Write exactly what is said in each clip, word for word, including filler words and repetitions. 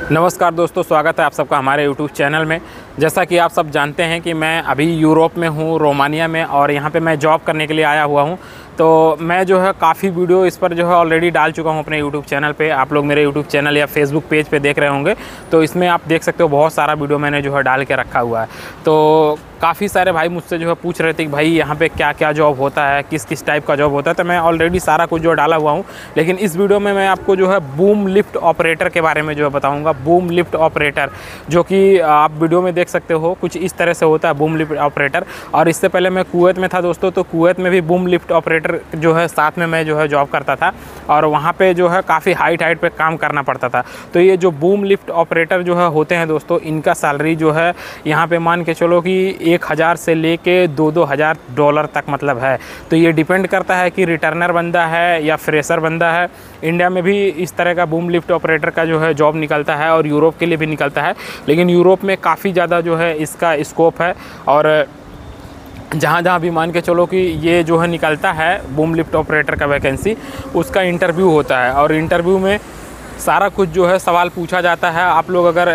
नमस्कार दोस्तों, स्वागत है आप सबका हमारे यूट्यूब चैनल में। जैसा कि आप सब जानते हैं कि मैं अभी यूरोप में हूँ, रोमानिया में, और यहाँ पे मैं जॉब करने के लिए आया हुआ हूँ। तो मैं जो है काफ़ी वीडियो इस पर जो है ऑलरेडी डाल चुका हूँ अपने यूट्यूब चैनल पे। आप लोग मेरे यूट्यूब चैनल या फेसबुक पेज पे देख रहे होंगे, तो इसमें आप देख सकते हो बहुत सारा वीडियो मैंने जो है डाल के रखा हुआ है। तो काफ़ी सारे भाई मुझसे जो है पूछ रहे थे कि भाई यहाँ पे क्या क्या जॉब होता है, किस किस टाइप का जॉब होता है। तो मैं ऑलरेडी सारा कुछ जो डाला हुआ हूँ, लेकिन इस वीडियो में मैं आपको जो है बूम लिफ्ट ऑपरेटर के बारे में जो है बताऊँगा। बूम लिफ्ट ऑपरेटर जो कि आप वीडियो में देख सकते हो कुछ इस तरह से होता है बूम लिफ्ट ऑपरेटर। और इससे पहले मैं कुवैत में था दोस्तों, तो कुवैत में भी बूम लिफ्ट ऑपरेटर जो है साथ में मैं जो है जॉब करता था, और वहाँ पे जो है काफ़ी हाइट हाइट पे काम करना पड़ता था। तो ये जो बूम लिफ्ट ऑपरेटर जो है होते हैं दोस्तों, इनका सैलरी जो है यहाँ पे मान के चलो कि एक हज़ार से लेके दो दो हज़ार डॉलर तक मतलब है। तो ये डिपेंड करता है कि रिटर्नर बंदा है या फ्रेशर बंदा है। इंडिया में भी इस तरह का बूम लिफ्ट ऑपरेटर का जो है जॉब निकलता है, और यूरोप के लिए भी निकलता है, लेकिन यूरोप में काफ़ी ज़्यादा जो है इसका स्कोप है। और जहाँ जहाँ भी मान के चलो कि ये जो है निकलता है बूम लिफ्ट ऑपरेटर का वैकेंसी, उसका इंटरव्यू होता है, और इंटरव्यू में सारा कुछ जो है सवाल पूछा जाता है। आप लोग अगर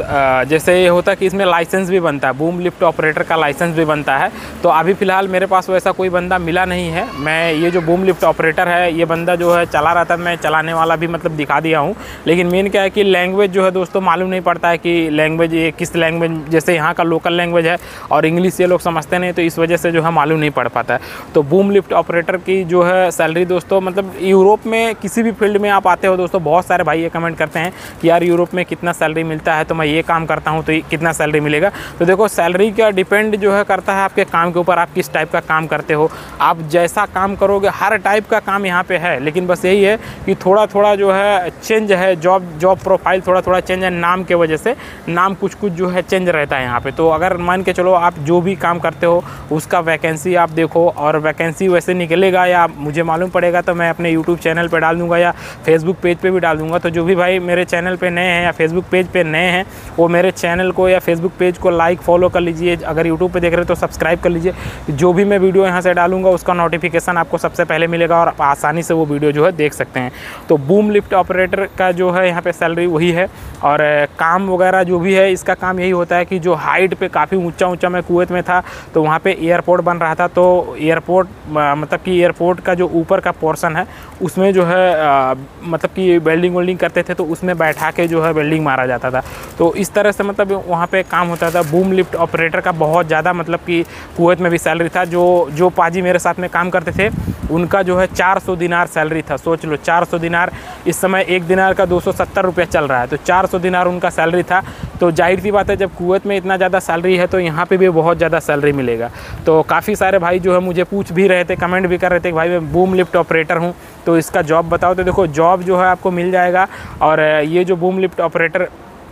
जैसे ये होता है कि इसमें लाइसेंस भी बनता है, बूम लिफ्ट ऑपरेटर का लाइसेंस भी बनता है। तो अभी फ़िलहाल मेरे पास वैसा कोई बंदा मिला नहीं है। मैं ये जो बूम लिफ्ट ऑपरेटर है, ये बंदा जो है चला रहा था, मैं चलाने वाला भी मतलब दिखा दिया हूँ। लेकिन मेन क्या है कि लैंग्वेज जो है दोस्तों मालूम नहीं पड़ता है कि लैंग्वेज ये किस लैंग्वेज, जैसे यहाँ का लोकल लैंग्वेज है और इंग्लिश ये लोग समझते नहीं, तो इस वजह से जो है मालूम नहीं पड़ पाता है। तो बूम लिफ्ट ऑपरेटर की जो है सैलरी दोस्तों, मतलब यूरोप में किसी भी फील्ड में आप आते हो दोस्तों, बहुत सारे भाई ये कमेंट करते हैं कि यार यूरोप में कितना सैलरी मिलता है, तो मैं ये काम करता हूँ तो कितना सैलरी मिलेगा। तो देखो, सैलरी का डिपेंड जो है करता है आपके काम के ऊपर, आप किस टाइप का काम करते हो। आप जैसा काम करोगे, हर टाइप का काम यहाँ पे है, लेकिन बस यही है कि थोड़ा थोड़ा जो है चेंज है, जॉब जॉब प्रोफाइल थोड़ा थोड़ा चेंज है, नाम के वजह से नाम कुछ कुछ जो है चेंज रहता है यहाँ पे। तो अगर मान के चलो आप जो भी काम करते हो उसका वैकेंसी आप देखो, और वैकेंसी वैसे निकलेगा या मुझे मालूम पड़ेगा तो मैं अपने यूट्यूब चैनल पर डाल दूँगा या फेसबुक पेज पर भी डाल दूँगा। तो जो भी भाई मेरे चैनल पे नए हैं या फेसबुक पेज पे नए हैं, वो मेरे चैनल को या फेसबुक पेज को लाइक फॉलो कर लीजिए। अगर यूट्यूब पे देख रहे हो तो सब्सक्राइब कर लीजिए। जो भी मैं वीडियो यहाँ से डालूंगा उसका नोटिफिकेशन आपको सबसे पहले मिलेगा, और आप आसानी से वो वीडियो जो है देख सकते हैं। तो बूम लिफ्ट ऑपरेटर का जो है यहाँ पे सैलरी वही है, और काम वगैरह जो भी है इसका काम यही होता है कि जो हाइट पे काफ़ी ऊँचा ऊँचा, मैं कुवैत में था तो वहाँ पर एयरपोर्ट बन रहा था। तो एयरपोर्ट मतलब कि एयरपोर्ट का जो ऊपर का पोर्सन है उसमें जो है आ, मतलब कि वेल्डिंग वेल्डिंग करते थे, तो उसमें बैठा के जो है वेल्डिंग मारा जाता था। तो इस तरह से मतलब वहाँ पे काम होता था। बूम लिफ्ट ऑपरेटर का बहुत ज़्यादा मतलब कि कुवैत में भी सैलरी था। जो जो पाजी मेरे साथ में काम करते थे उनका जो है चार सौ दिनार सैलरी था। सोच लो, चार सौ दिनार, इस समय एक दिनार का दो सौ सत्तर रुपया चल रहा है, तो चार सौ दिनार उनका सैलरी था। तो जाहिर सी बात है, जब कुवैत में इतना ज़्यादा सैलरी है तो यहाँ पे भी बहुत ज़्यादा सैलरी मिलेगा। तो काफ़ी सारे भाई जो है मुझे पूछ भी रहे थे, कमेंट भी कर रहे थे कि भाई मैं बूम लिफ्ट ऑपरेटर हूँ, तो इसका जॉब बताओ। तो देखो, जॉब जो है आपको मिल जाएगा। और ये जो boom lift operator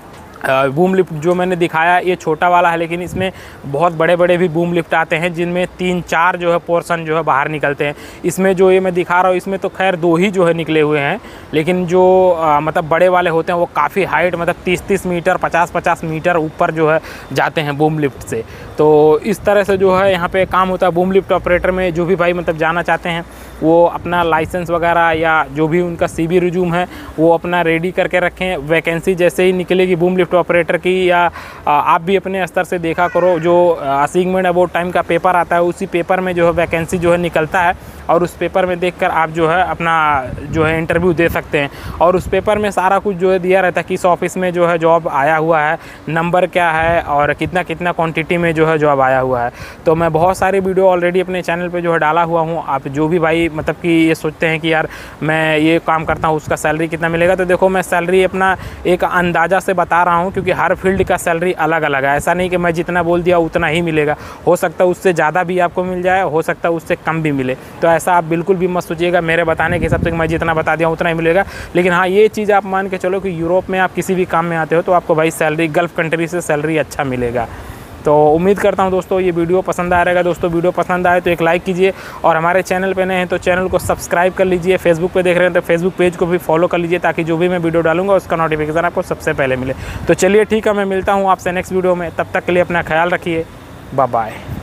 boom lift जो मैंने दिखाया ये छोटा वाला है, लेकिन इसमें बहुत बड़े बड़े भी बूम लिफ्ट आते हैं जिनमें तीन चार जो है पोर्शन जो है बाहर निकलते हैं। इसमें जो ये मैं दिखा रहा हूँ इसमें तो खैर दो ही जो है निकले हुए हैं, लेकिन जो आ, मतलब बड़े वाले होते हैं वो काफ़ी हाइट, मतलब तीस तीस मीटर पचास पचास मीटर ऊपर जो है जाते हैं बूम लिफ्ट से। तो इस तरह से जो है यहाँ पे काम होता है बूम लिफ्ट ऑपरेटर में। जो भी भाई मतलब जाना चाहते हैं वो अपना लाइसेंस वगैरह या जो भी उनका सीवी रिज्यूम है वो अपना रेडी करके रखें। वैकेंसी जैसे ही निकलेगी बूम लिफ्ट ऑपरेटर की, या आप भी अपने स्तर से देखा करो, जो असाइनमेंट अबाउट टाइम का पेपर आता है उसी पेपर में जो है वैकेंसी जो है निकलता है, और उस पेपर में देखकर आप जो है अपना जो है इंटरव्यू दे सकते हैं। और उस पेपर में सारा कुछ जो है दिया रहता है, किस ऑफिस में जो है जॉब आया हुआ है, नंबर क्या है, और कितना कितना क्वांटिटी में जो है जॉब आया हुआ है। तो मैं बहुत सारी वीडियो ऑलरेडी अपने चैनल पे जो है डाला हुआ हूँ। आप जो भी भाई मतलब कि ये सोचते हैं कि यार मैं ये काम करता हूँ उसका सैलरी कितना मिलेगा, तो देखो मैं सैलरी अपना एक अंदाज़ा से बता रहा हूँ, क्योंकि हर फील्ड का सैलरी अलग अलग है। ऐसा नहीं कि मैं जितना बोल दिया उतना ही मिलेगा, हो सकता है उससे ज़्यादा भी आपको मिल जाए, हो सकता है उससे कम भी मिले। तो ऐसा आप बिल्कुल भी मत सोचिएगा मेरे बताने के हिसाब से कि मैं जितना बता दिया उतना ही मिलेगा। लेकिन हाँ, ये चीज़ आप मान के चलो कि यूरोप में आप किसी भी काम में आते हो तो आपको भाई सैलरी गल्फ़ कंट्री से सैलरी अच्छा मिलेगा। तो उम्मीद करता हूं दोस्तों ये वीडियो पसंद आ रहेगा। दोस्तों वीडियो पसंद आए तो एक लाइक कीजिए, और हमारे चैनल पे नए हैं तो चैनल को सब्सक्राइब कर लीजिए। फेसबुक पे देख रहे हैं तो फेसबुक पेज को भी फॉलो कर लीजिए, ताकि जो भी मैं वीडियो डालूंगा उसका नोटिफिकेशन आपको सबसे पहले मिले। तो चलिए ठीक है, मैं मिलता हूँ आपसे नेक्स्ट वीडियो में। तब तक के लिए अपना ख्याल रखिए, बाय बाय।